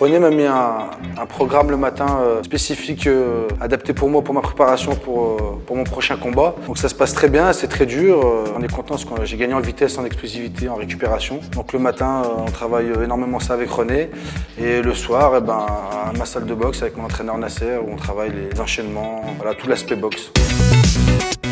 René m'a mis un programme le matin spécifique, adapté pour moi, pour ma préparation pour mon prochain combat. Donc ça se passe très bien, c'est très dur. On est content parce que j'ai gagné en vitesse, en explosivité, en récupération. Donc le matin, on travaille énormément ça avec René. Et le soir, à ma salle de boxe avec mon entraîneur Nasser, où on travaille les enchaînements, voilà, tout l'aspect boxe.